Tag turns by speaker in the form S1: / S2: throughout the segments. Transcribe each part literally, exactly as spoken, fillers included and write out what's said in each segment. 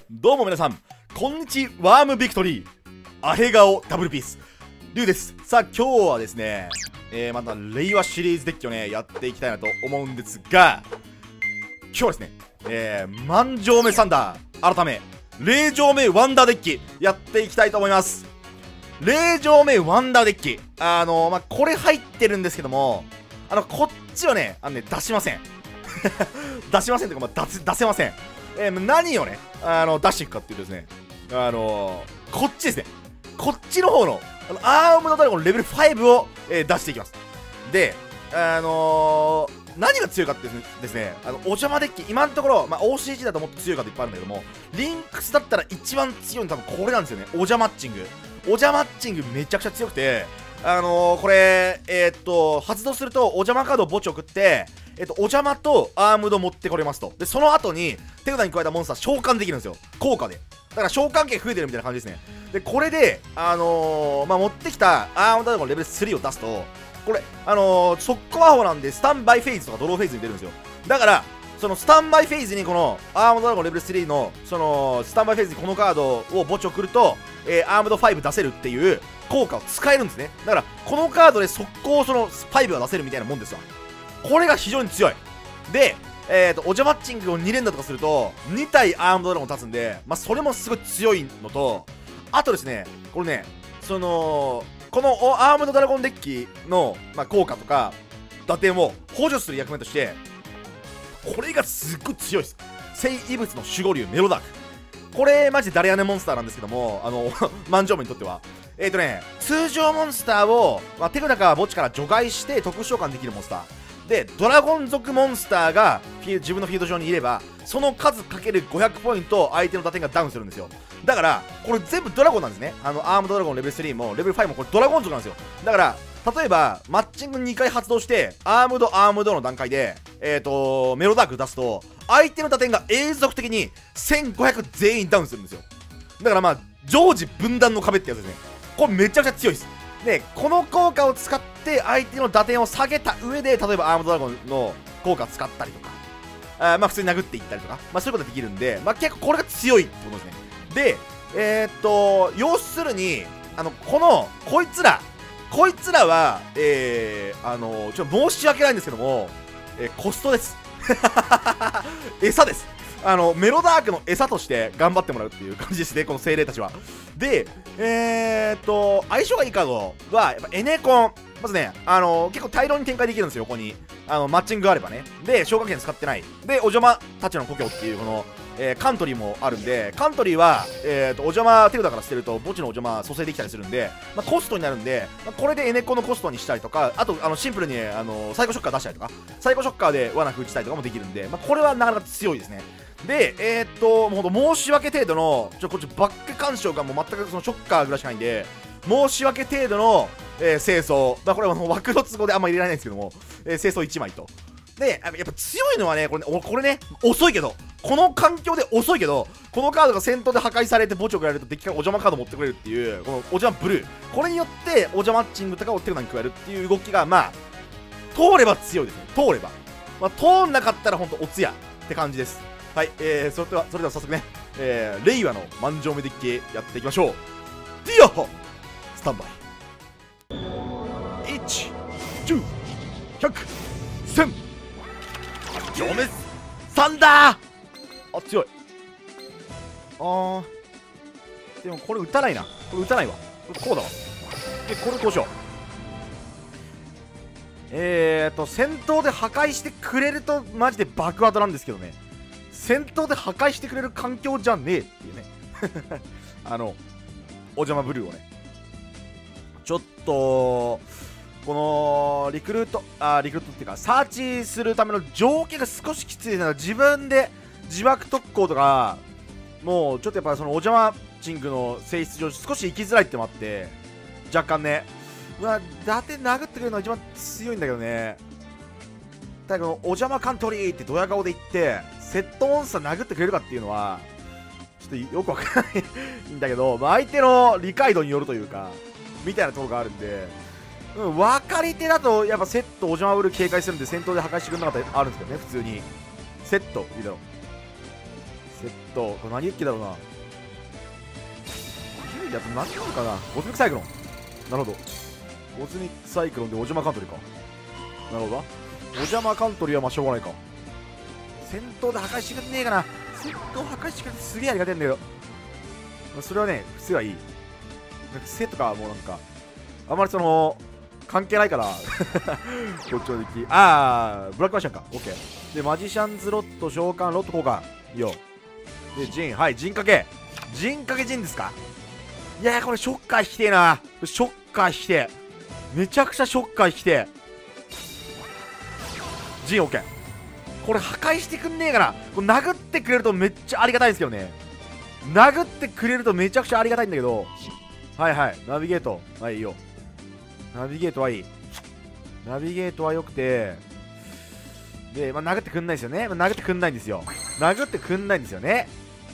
S1: どうも皆さん、こんにちワームビクトリー、アヘ顔ダブルピース、リュウです。さあ、今日はですね、えー、また令和シリーズデッキをね、やっていきたいなと思うんですが、今日はですね、えー、万丈目サンダー、改め、霊丈目ワンダーデッキ、やっていきたいと思います。霊丈目ワンダーデッキ、あのー、まあ、これ入ってるんですけども、あの、こっちはね、あのね、出しません。出しませんというか、まあ、出せ、出せません。えー、何をね、あの、出していくかっていうとですね、あのー、こっちですね。こっちの方の、あのアームドドラゴンレベルファイブを、えー、出していきます。で、あのー、何が強いかってですね、あの、お邪魔デッキ、今のところ、まあ、オーシージー だともっと強いかっていっぱいあるんだけども、リンクスだったら一番強いの多分これなんですよね。お邪マッチング。お邪マッチングめちゃくちゃ強くて、あのー、これ、えー、っと、発動すると、お邪魔カードを墓地送って、えっと、お邪魔とアームド持ってこれますと。で、その後に、手札に加えたモンスター召喚できるんですよ。効果で。だから召喚権増えてるみたいな感じですね。で、これで、あのー、まあ、持ってきたアームドドラゴンレベルスリーを出すと、これ、あのー、速攻アホなんで、スタンバイフェイズとかドローフェイズに出るんですよ。だから、そのスタンバイフェイズにこのアームドドラゴンレベルスリーの、その、スタンバイフェイズにこのカードを墓地送ると、えー、アームドファイブ出せるっていう効果を使えるんですね。だから、このカードで速攻そのファイブが出せるみたいなもんですわ。これが非常に強い。で、えーと、お邪マッチングをに連打とかすると、に体アームドドラゴン立つんで、まあ、それもすごい強いのと、あとですね、これね、その、このアームドドラゴンデッキの、まあ、効果とか、打点を補助する役目として、これがすっごい強いです。聖異物の守護竜メロダーク。これ、マジでダレアネモンスターなんですけども、あの、万丈目にとっては。えーとね、通常モンスターを、まあ、手札か墓地から除外して特殊召喚できるモンスター。で、ドラゴン族モンスターが自分のフィールド上にいれば、その数かけるごひゃくポイント、相手の打点がダウンするんですよ。だから、これ全部ドラゴンなんですね。あの、アームドドラゴンレベルスリーも、レベルファイブもこれドラゴン族なんですよ。だから、例えば、マッチングにかい発動して、アームド、アームドの段階で、えっと、メロダーク出すと、相手の打点が永続的にせんごひゃく全員ダウンするんですよ。だからまあ、常時分断の壁ってやつですね。これめちゃくちゃ強いです。で、この効果を使って相手の打点を下げた上で、例えばアームドドラゴンの効果を使ったりとか、あまあ普通に殴っていったりとか、まあそういうことができるんで、まあ結構これが強いってことですね。で、えー、っと、要するに、あの、この、こいつら、こいつらは、えー、あの、ちょっと申し訳ないんですけども、えー、コストです。餌です。あの、メロダークの餌として頑張ってもらうっていう感じですね、この精霊たちは。で、えーっと、相性がいいカードは、やっぱエネコン。まずね、あの、結構大量に展開できるんですよ、横に。あの、マッチングがあればね。で、消火券使ってない。で、お邪魔たちの故郷っていう、この、えー、カントリーもあるんで、カントリーは、えーと、お邪魔手札から捨てると、墓地のお邪魔蘇生できたりするんで、まあ、コストになるんで、まあ、これでエネコンのコストにしたりとか、あと、あの、シンプルに、あの、サイコショッカー出したりとか、サイコショッカーで罠封じたりとかもできるんで、まあ、これはなかなか強いですね。で、えー、っと、もうほんと申し訳程度の、ちょ、こっちバック干渉がもう全くそのショッカーぐらいしかないんで、申し訳程度の、えー、清掃。まあ、これはもう枠の都合であんまり入れられないんですけども、えー、清掃いちまいと。で、やっぱ強いのはね、これね、これね、遅いけど、この環境で遅いけど、このカードが戦闘で破壊されて墓地を送られるとデッキからお邪魔カード持ってくれるっていう、このお邪魔ブルー。これによって、お邪魔マッチングとかを手札に加えるっていう動きが、まあ、通れば強いですね。通れば。まあ、通んなかったらほんとおつやって感じです。はい、えー、それでは、それでは早速ね、えー、令和の万丈目デッキやっていきましょう。ディアホスタンバイ。いち、じゅう、ひゃく、せん。丈目サンダー。あ、強い。あー。でもこれ打たないな。これ打たないわ。こうだわ。で、これこうしよう。えーと、戦闘で破壊してくれるとマジで爆発なんですけどね。戦闘で破壊してくれる環境じゃねえっていうね。あの、お邪魔ブルーをね。ちょっと、この、リクルート、あ、リクルートっていうか、サーチするための条件が少しきついな。自分で自爆特攻とか、もうちょっとやっぱそのお邪魔チングの性質上少し行きづらいってのもあって、若干ね。うわ、打点殴ってくれるのが一番強いんだけどね。ただこのお邪魔カントリーってドヤ顔で言って、セットモンスター殴ってくれるかっていうのは、ちょっとよくわからないんだけど、まあ、相手の理解度によるというか、みたいなところがあるんで、うん、分かり手だとやっぱセットお邪魔ブルー警戒するんで戦闘で破壊してくれなかったらあるんですけどね、普通に。セットいいだろう。 セット、これ何ユッケだろうな。いや、何なのかな。コズミックサイクロン。なるほど。コズミックサイクロンでお邪魔カントリーか。なるほど。お邪魔カントリーはまあしょうがないか。戦闘で破壊してくんねえかな。戦闘破壊してくれてすげえありがたいんだけど、それはね、普通はいい。なんか癖とかはもうなんか、あんまりその、関係ないから、こっちの敵。あー、ブラックマジシャンか。オッケー。で、マジシャンズロット、召喚、ロット交換。いいよ。で、ジン、はい、ジンかけ。ジンかけジンですか。いやー、これショッカー引きてえな。ショッカー引きてえ。めちゃくちゃショッカー引きてえ。ジンオッケー。これ破壊してくんねえかな。これ殴ってくれるとめっちゃありがたいんですけどね。殴ってくれるとめちゃくちゃありがたいんだけど。はいはい。ナビゲート。はい、いいよ。ナビゲートはいい。ナビゲートは良くて。で、まあ、殴ってくんないですよね。まあ、殴ってくんないんですよ。殴ってくんないんですよね。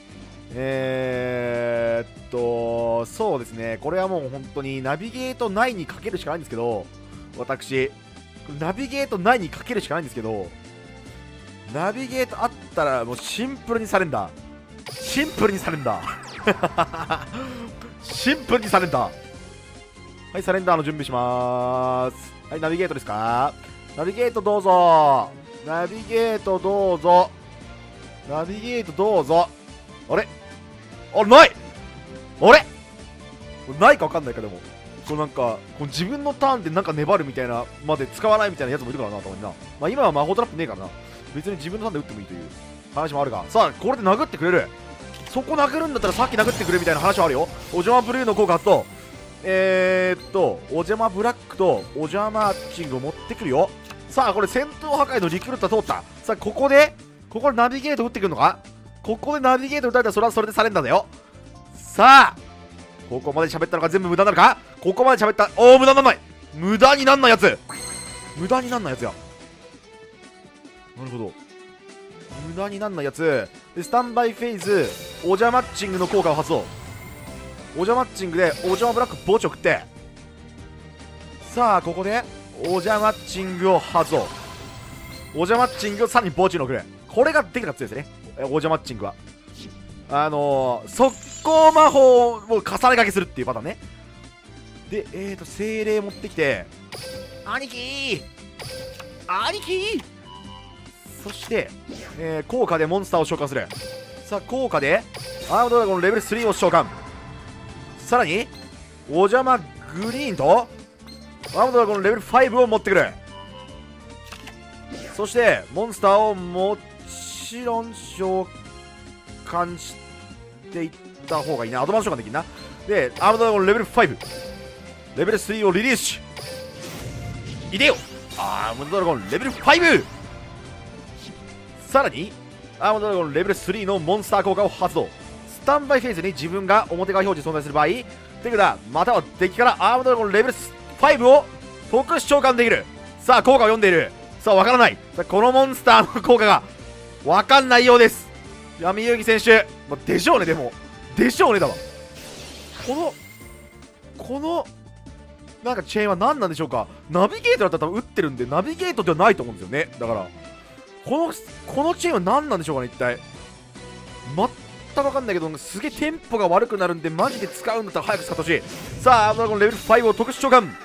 S1: えーっと、そうですね。これはもう本当にナビゲートないにかけるしかないんですけど、私、ナビゲートないにかけるしかないんですけど、ナビゲートあったらもうシンプルにサレンダー。シンプルにサレンダー。シンプルにサレンダー。はい、サレンダーの準備しまーす。はい、ナビゲートですか。ナビゲートどうぞ。ナビゲートどうぞ。ナビゲートどうぞ。あれあれないあれないか分かんないか。でもこれなんかこう自分のターンでなんか粘るみたいなまで使わないみたいなやつもいるからな、たまにな。まあ今は魔法トラップねえからな。別に自分のターンで打ってもいいという話もあるが、さあこれで殴ってくれる。そこ殴るんだったらさっき殴ってくれみたいな話はあるよ。お邪魔ブルーの効果とえーっとお邪魔ブラックとお邪魔ッチングを持ってくるよ。さあこれ戦闘破壊のリクルートは通った。さあここでここでナビゲート打ってくるのか。ここでナビゲート打たれたらそれはそれでサレンダーだよ。さあここまで喋ったのが全部無駄なのか。ここまで喋った。おお無駄になんない。無駄になんないやつ。無駄になんないやつや。なるほど。無駄になんないやつで、スタンバイフェイズお邪マッチングの効果を発動。お邪マッチングでお邪魔ブラック墓地を食って、さあここでお邪マッチングを発動。お邪マッチングをさらに墓地の送る。これができたやつですね。お邪マッチングはあのー、速攻魔法を重ね掛けするっていうパターンね。でえーと精霊持ってきて、兄貴ー兄貴ーそして、えー、効果でモンスターを召喚する。さあ効果でアームドラゴンレベルスリーを召喚。さらにお邪魔グリーンとアームドラゴンレベルファイブを持ってくる。そしてモンスターをもちろん召喚していった方がいいな。アドバンス召喚できるな。でアームドラゴンレベルファイブレベルスリーをリリース。いでよアームドラゴンレベルファイブ。さらにアームドラゴンレベルスリーのモンスター効果を発動。スタンバイフェーズに自分が表側表示存在する場合、手札またはデッキからアームドラゴンレベルファイブを特殊召喚できる。さあ効果を読んでいる。さあわからない。さあこのモンスターの効果がわかんないようです。闇遊戯選手、まあ、でしょうね。でもでしょうねだわ。このこのなんかチェーンは何なんでしょうか。ナビゲートだったら多分打ってるんでナビゲートではないと思うんですよね。だからこのこのチェーンは何なんでしょうかね。一体全く分かんないけど、すげえテンポが悪くなるんでマジで使うんだったら早く使ってほしい。さあアームドラゴンレベルファイブを特殊召喚。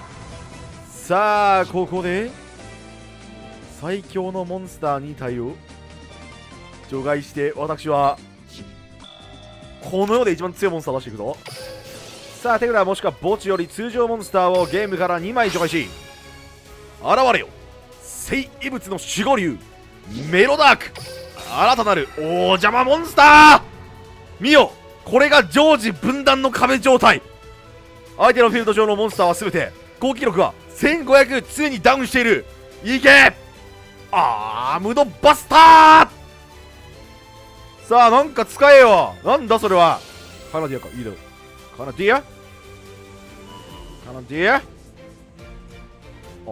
S1: さあここで最強のモンスターに対応除外して、私はこの世で一番強いモンスターを出していくぞ。さあ手札もしくは墓地より通常モンスターをゲームからにまい除外し、現れよ聖異物の守護竜メロダーク。新たなるお邪魔モンスター見よ。これが常時分断の壁状態。相手のフィールド上のモンスターは全て高記録はせんごひゃく常にダウンしている。いけアームドバスター。さあなんか使えよ。なんだそれは。カナディアか。いいだろカナディアカナディア。ああ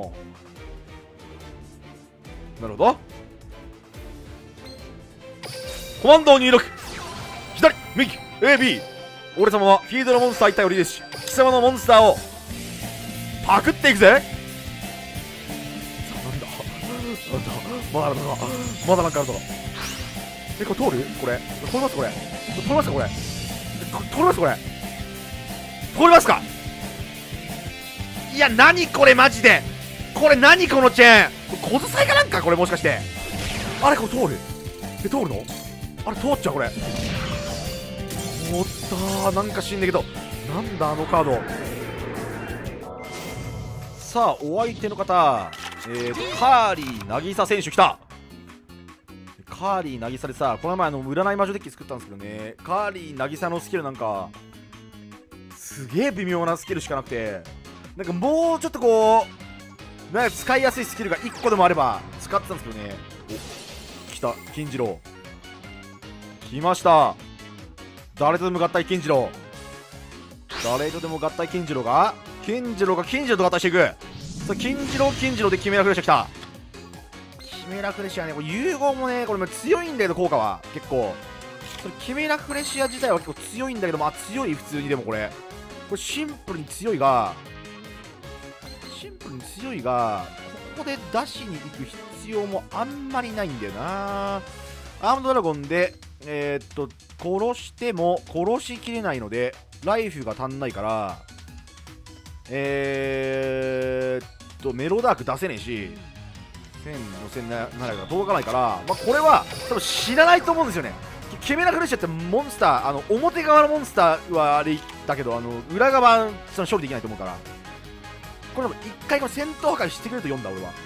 S1: なるほど。コマンドを入力。左右 エービー。 俺様はフィールドのモンスター一体をリリースし、貴様のモンスターをパクっていくぜ。さあなんだなんだまだなんだまだなんかあるぞ。 え、これ通るこれ。通りますこれ。通りますかこれ。通りますこれ。通りますか。いや、何これマジで。これ何このチェーン。小遣いかなんかこれもしかして。あれこれ通る。え、通るのあれ通っちゃうこれ。おったー、なんか死んだけど。なんだあのカード。さあ、お相手の方。えーと、カーリー渚選手来た。カーリー渚でさ、この前あの占い魔女デッキ作ったんですけどね、カーリー渚のスキルなんかすげえ微妙なスキルしかなくて、なんかもうちょっとこうなんか使いやすいスキルがいっこでもあれば使ってたんですけどね。お、来た金次郎来ました。誰とでも合体金次郎、誰とでも合体金次郎が金次郎が金次郎と合体していく。さあ金次郎金次郎でキメラフレッシャー来た。キメラフレシアね、これ融合もね、これも強いんだけど、効果は結構それキメラフレシア自体は結構強いんだけど、まあ強い普通に。でもこれこれシンプルに強いがシンプルに強いがここで出しに行く必要もあんまりないんだよな。アームドラゴンでえー、っと殺しても殺しきれないのでライフが足んないから、えー、っとメロダーク出せねえしせんごせんななひゃくが届かないから、まあ、これは多分知らないと思うんですよね。キメラフレッシャーってモンスター、あの表側のモンスターはあれだけど、あの裏側その処理できないと思うから、これも一回この戦闘破壊してくれると読んだ俺は。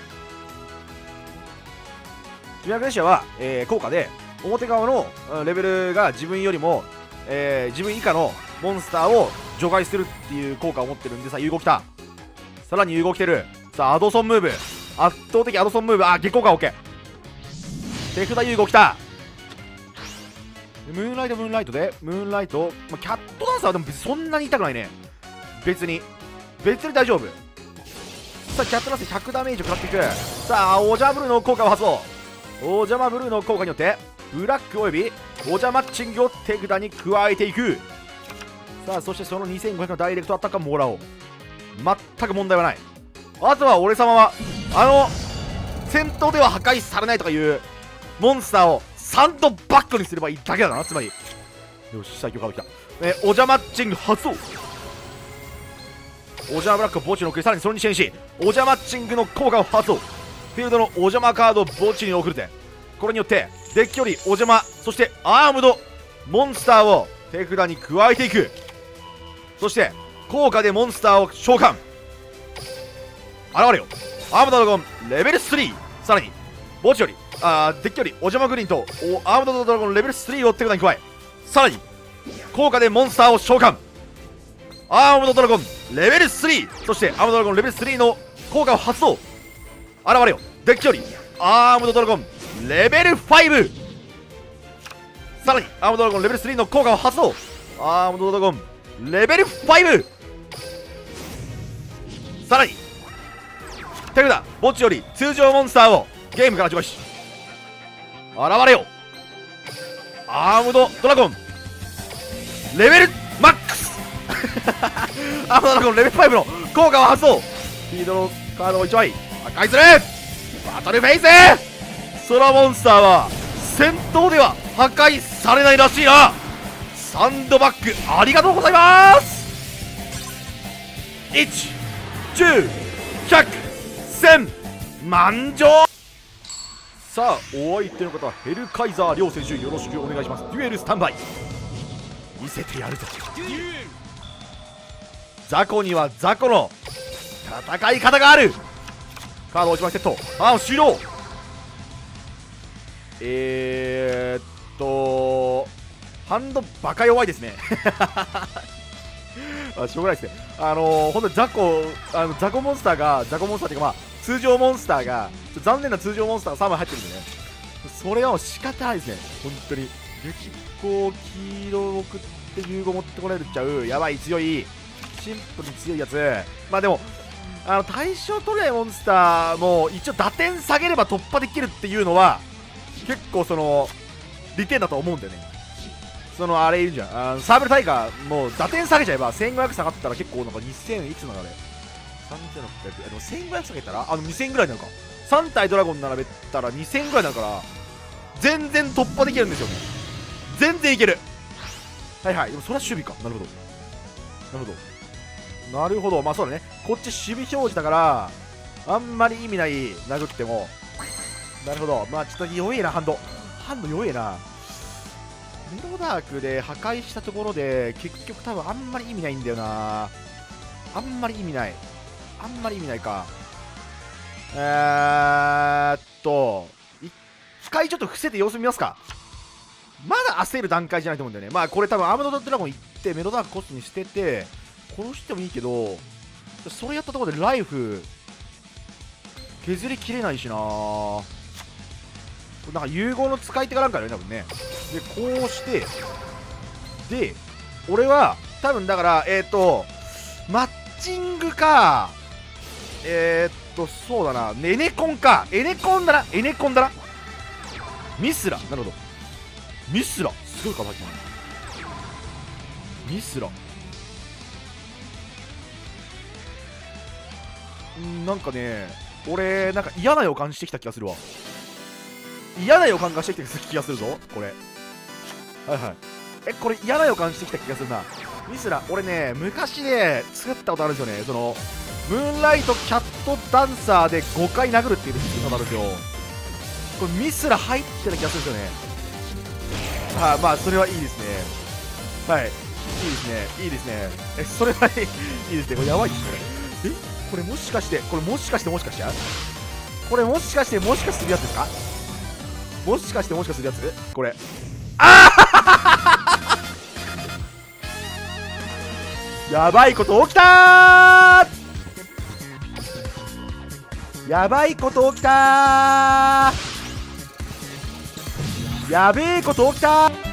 S1: キメラフレッシャーは、えー、効果で表側のレベルが自分よりも、えー、自分以下のモンスターを除外するっていう効果を持ってるんで、さあ融合きた。さらに融合きてる。さあアドソンムーブ、圧倒的アドソンムーブ。あ、月光か OK。 手札融合きた。ムーンライトムーンライトでムーンライト、まあ、キャットダンサーはでも別にそんなに痛くないね。別に別に大丈夫。さあキャットダンサーひゃくダメージを食らっていく。さあオジャブルーの効果を発動。オジャマブルーの効果によってブラックおよびオジャマッチングを手札に加えていく。さあそしてそのにせんごひゃくのダイレクトアタッカーもらおう。全く問題はない。あとは俺様はあの戦闘では破壊されないとかいうモンスターをサンドバックにすればいいだけだな。つまりよし、最強カードきた。えー、オジャマッチング発動。オジャマブラックを墓地に送り、さらにそれに支援しオジャマッチングの効果を発動。フィールドのオジャマカードを墓地に送るて、これによってデッキよりオジャマ、そしてアームドモンスターを手札に加えていく。そして効果でモンスターを召喚。現れよアームドドラゴンレベルスリー。さらに墓地よりあーデッキよりオジャマグリーンとアームドドラゴンレベルスリーを手札に加え、さらに効果でモンスターを召喚。アームドドラゴンレベルスリー、そしてアームドドラゴンレベルスリーの効果を発動。現れよデッキよりアームドドラゴンレベルファイブ。さらにアームドドラゴンレベルスリーの効果を発動。アームドドラゴンレベルファイブ。さらに手札墓地より通常モンスターをゲームから除外し、現れよアームドドラゴンレベルマックスアームドドラゴンレベルファイブの効果を発動。フィードのカードをいちまい破壊する。バトルフェイス。ソラモンスターは戦闘では破壊されないらしいな。サンドバックありがとうございます。いち、じゅう、ひゃく、せん、万丈。さあお相手の方はヘルカイザー両選手よろしくお願いします。デュエルスタンバイ見せてやるぞ。雑魚には雑魚の戦い方がある。カードいちまいセット。ああ終了。えー、っとハンドバカ弱いですねあしょうがないですね。あのー、本当に雑魚あの雑魚モンスターが雑魚モンスターっていうか、まあ通常モンスターが残念な通常モンスターがさんまい入ってるんでね、それはもう仕方ないですね。本当に激光黄色を送って融合持ってこられるっちゃうやばい強いシンプルに強いやつ。まあでもあの対象取れないモンスターも一応打点下げれば突破できるっていうのは結構その利点だと思うんだよね。そのあれいるじゃん、あのサーブルタイガーもう打点下げちゃえばせんごひゃく下がったら結構なんかにせんいくつなのあれさんぜんろっぴゃく、でもせんごひゃく下げたらあのにせんぐらいになるか。さん体ドラゴン並べたらにせんぐらいになるから全然突破できるんですよね。全然いける。はいはい。でもそれは守備か。なるほどなるほどなるほど。まあそうだね、こっち守備表示だからあんまり意味ない、殴っても。なるほど。まあちょっと弱えな、ハンドハンド弱えな。メロダークで破壊したところで結局多分あんまり意味ないんだよな。あんまり意味ない。あんまり意味ないか。えーっと一回ちょっと伏せて様子見ますか。まだ焦る段階じゃないと思うんだよね。まあこれ多分アームドドラゴン行ってメロダークコストに捨てて殺してもいいけど、それやったところでライフ削りきれないしな。なんか融合の使い手がなんかよね多分ね。でこうしてで俺は多分だからえっとマッチングか、えー、っとそうだな、エネコンか、エネコンだな、エネコンだな、ミスラ、なるほど、ミスラすごいかマジミスラんなんかね、俺なんか嫌な予感してきた気がするわ。嫌な予感がしてきた気がするぞこれ。はいはい。えこれ嫌な予感してきた気がするな。ミスラ俺ね昔ね作ったことあるんですよね。そのムーンライトキャットダンサーでごかい殴るっていう作ったことあるんですよ。これミスラ入ってた気がするんですよね。あまあそれはいいですね。はい、いいですね、いいですね。えそれはいいいいですね。これやばいっすね。えこれもしかしてこれもしかしてもしかしてこれもしかしてもしかするやつですか。もしかしてもしかするやつこれ。ああやばいこと起きたーやばいこと起きたーやべえこと起きたー